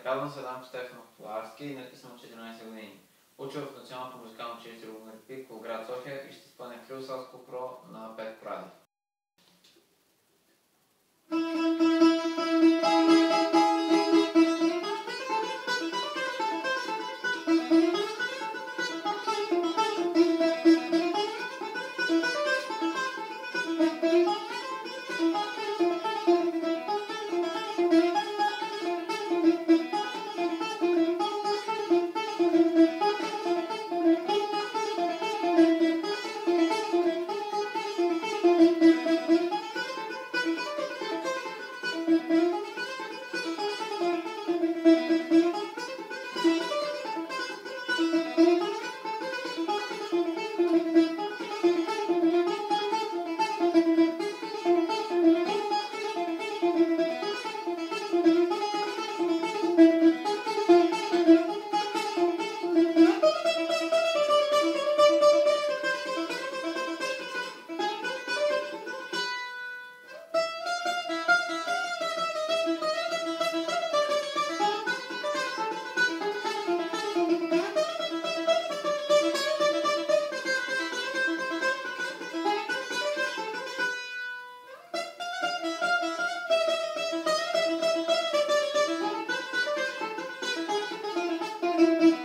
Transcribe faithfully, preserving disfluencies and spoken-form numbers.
Казвам се Данко Стефанов Поларски и съм от четиринайсет години. Уча в Националното музикално училище Любомир Пик, град София и ще изпълня философско про на Петко Радев. Thank you.